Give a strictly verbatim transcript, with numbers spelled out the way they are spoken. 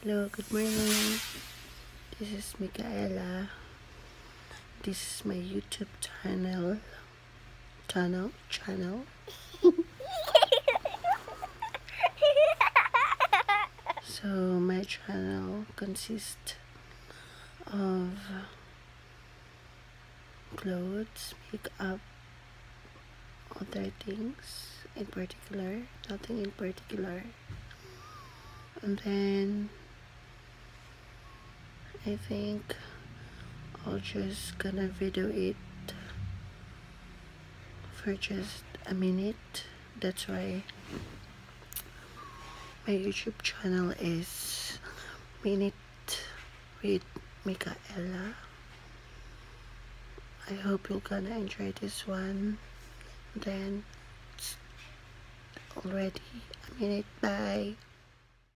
Hello, good morning. This is Mhickaella. This is my YouTube channel. Channel, channel. So my channel consists of clothes, makeup, other things in particular, nothing in particular. And then I think I'll just gonna video it for just a minute. That's why my YouTube channel is Minute with Mhickaella. I hope you're gonna enjoy this one. Then it's already a minute. Bye.